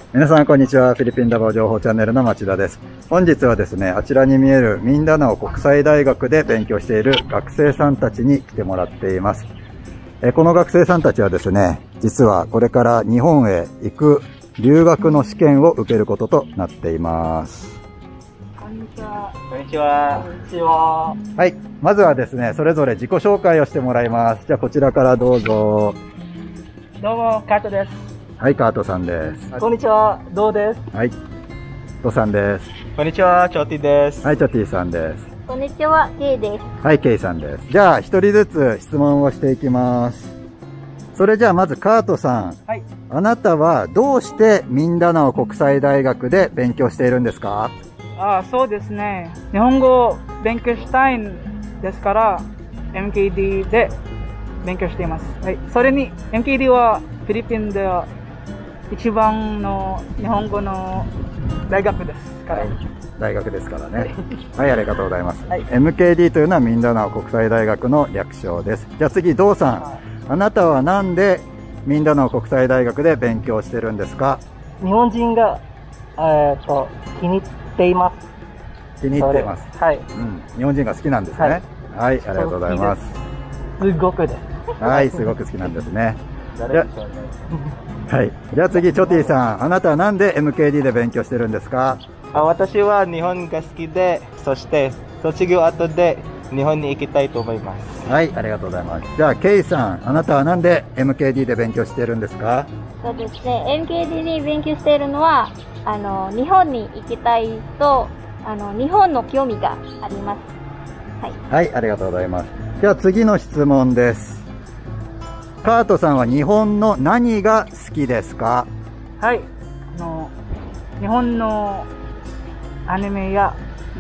皆さんこんにちは。フィリピンダボ情報チャンネルの町田です。本日はですね、あちらに見えるミンダナオ国際大学で勉強している学生さんたちに来てもらっています。この学生さんたちはですね、実はこれから日本へ行く留学の試験を受けることとなっています。 こんにちは。 こんにちは。 こんにちは。 はい。まずはですね、それぞれ自己紹介をしてもらいます。じゃあこちらからどうぞ。 どうも、カートです。 はい、カートさんです。 こんにちは、ドウです。 はい。ドさんです。 こんにちは、チョティです。 はい、チョティさんです。 こんにちは、ケイです。 はい、ケイさんです。じゃあ、一人ずつ質問をしていきます。それじゃあ、まずカートさん。 はい。 あなたはどうしてミンダナオ国際大学で勉強しているんですか？ そうですね。日本語を勉強したいんですから、MKD で勉強しています。はい。それに、MKD はフィリピンでは一番の日本語の大学ですから。 大学ですからね。はい、ありがとうございます。 はい、 MKD というのはミンダナオ国際大学の略称です。じゃあ次、ドウさん。あなたはなんでミンダナオ国際大学で勉強してるんですか？ 日本人が、気に入っています。 気に入っています。 はい。 日本人が好きなんですね。はい、ありがとうございます。 すごくです。 はい、すごく好きなんですね。 誰でしょうね。 はい。じゃあ次、チョティさん。あなたはなんで MKD で勉強してるんですか？ 私は日本が好きで、そして卒業後で日本に行きたいと思います。 はい、ありがとうございます。じゃあ、ケイさん。あなたはなんで MKD で勉強してるんですか？ そうですね、MKD に勉強しているのは、日本に行きたいと、日本の興味があります。はい。 はい、ありがとうございます。じゃあ次の質問です。カートさんは日本の何が好きですか？ はい。日本のアニメや、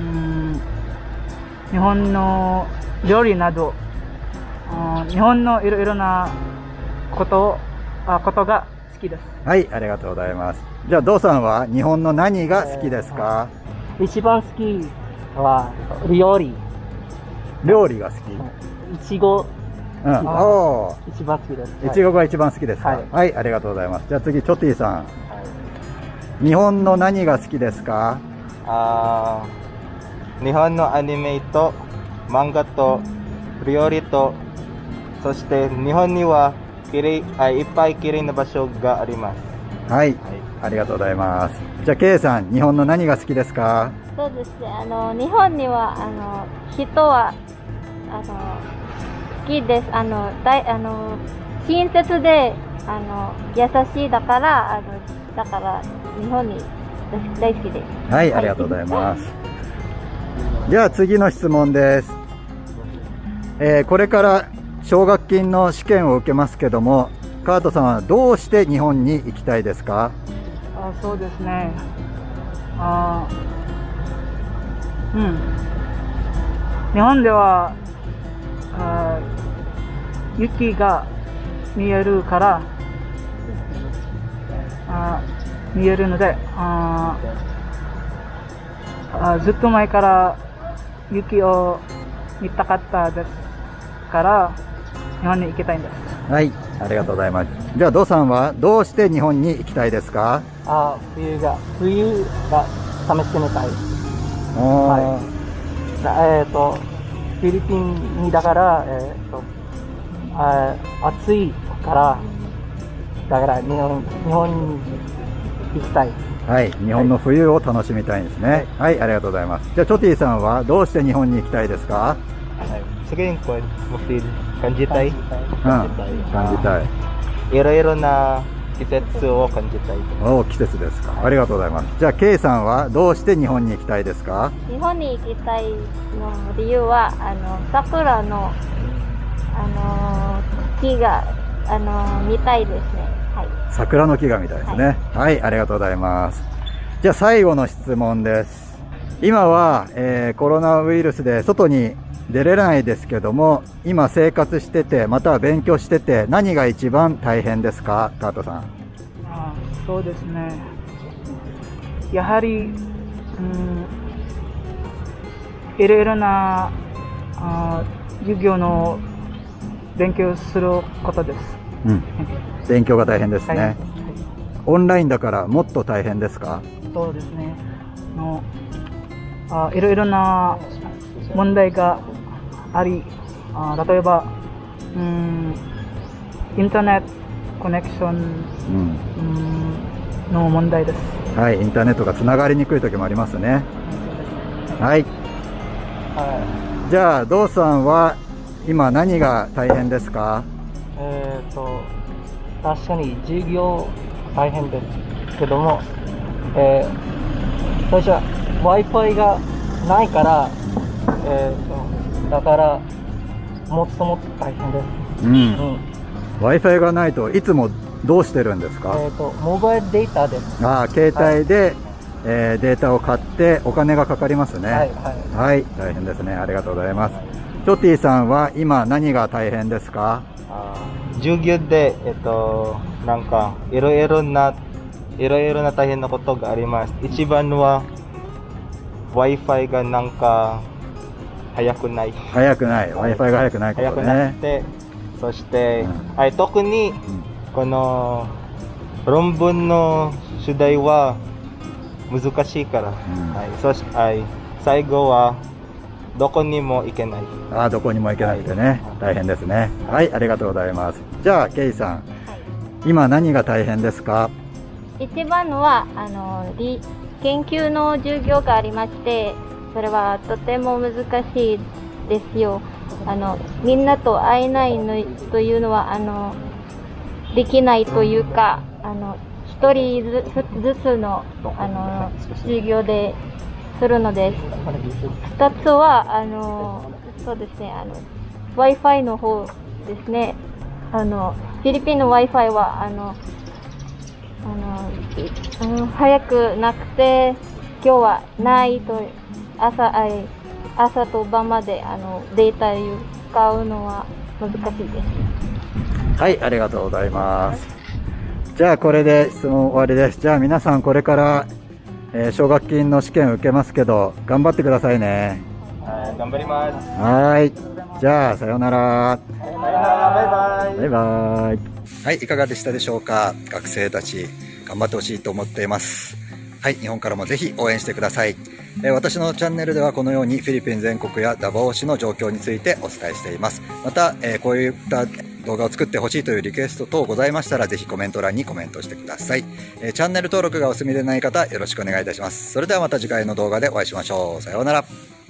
日本の料理など、日本のいろいろなことが好きです。 はい、ありがとうございます。じゃあ、ドウさんは日本の何が好きですか？ 一番好きは料理。 料理が好き。 いちご。 おー。 一番好きです。 いちごが一番好きですか？ はい。 はい、ありがとうございます。じゃあ次、チョティさん。日本の何が好きですか？ 日本のアニメと漫画と料理と、そして日本にはいっぱい綺麗な場所があります。 はい、ありがとうございます。じゃあ、ケイさん、日本の何が好きですか？ そうですね、日本には、人は、好きです。親切で、優しいだから、日本に大好きです。 はい、ありがとうございます。じゃあ次の質問です。これから奨学金の試験を受けますけども、カートさんはどうして日本に行きたいですか？ そうですね。日本では雪が見えるから見えるのでずっと前から雪を見たかったですから日本に行きたいんです。 はい、ありがとうございます。じゃあドさんはどうして日本に行きたいですか？ 冬が試してみたい。 はい 。フィリピンにだから、暑いから、日本に行きたい。 はい、日本の冬を楽しみたいんですね。はい、ありがとうございます。じゃあ、チョティさんはどうして日本に行きたいですか？ Sige, mesti kanjitai. 感じたい。 いろいろな季節を感じたい。 季節ですか。ありがとうございます。じゃあ、ケイさんはどうして日本に行きたいですか？ 日本に行きたいの理由は、桜の、木が、見たいですね。はい。 桜の木が見たいですね。はい、ありがとうございます。じゃあ、最後の質問です。今は、コロナウイルスで外に出れないですけども、今生活してて、または勉強してて、何が一番大変ですか、カートさん。 そうですね。やはり、いろいろな授業の勉強することです。 勉強が大変ですね。 オンラインだからもっと大変ですか？ そうですね。いろいろな問題があり、例えば、インターネットコネクション、の問題です。 はい、インターネットがつながりにくい時もありますね。はい。じゃあ、ドーさんは今何が大変ですか？ 確かに授業大変ですけども、最初は Wi-Fi がないから、だからもっともっと大変です。 Wi-Fi がないといつもどうしてるんですか？ モバイルデータです。 携帯で、データを買ってお金がかかりますね。はい、大変ですね。ありがとうございます。チョティさんは今何が大変ですか？ 授業で、なんかいろいろな大変なことがあります。一番は Wi-Fi がなんか早くない。 Wi-Fi が早くないことね。 早くなくて、そして、特にこの論文の主題は難しいから、そして、最後はどこにも行けない。 どこにも行けなくてね、大変ですね。はい、ありがとうございます。じゃあ、ケイさん、今何が大変ですか？ 一番は研究の授業がありまして、それはとても難しいですよ。みんなと会えないのというのはできないというか、一人ずつの授業でするのです。二つはそうですね、Wi-Fi の方ですね。フィリピンの Wi-Fi は早くなくて、今日はないと朝と晩までデータを使うのは難しいです。 はい、ありがとうございます。じゃあこれで質問終わりです。じゃあ皆さんこれから、奨学金の試験を受けますけど、頑張ってくださいね。 頑張ります。 はい。じゃあ、さようなら。 バイバイ。 バイバイ。はい、いかがでしたでしょうか？学生たち、頑張ってほしいと思っています。はい、日本からもぜひ応援してください。私のチャンネルではこのようにフィリピン全国やダボー市の状況についてお伝えしています。また、こういった動画を作ってほしいというリクエスト等ございましたら、ぜひコメント欄にコメントしてください。チャンネル登録がお済みでない方、よろしくお願いいたします。それではまた次回の動画でお会いしましょう。さようなら。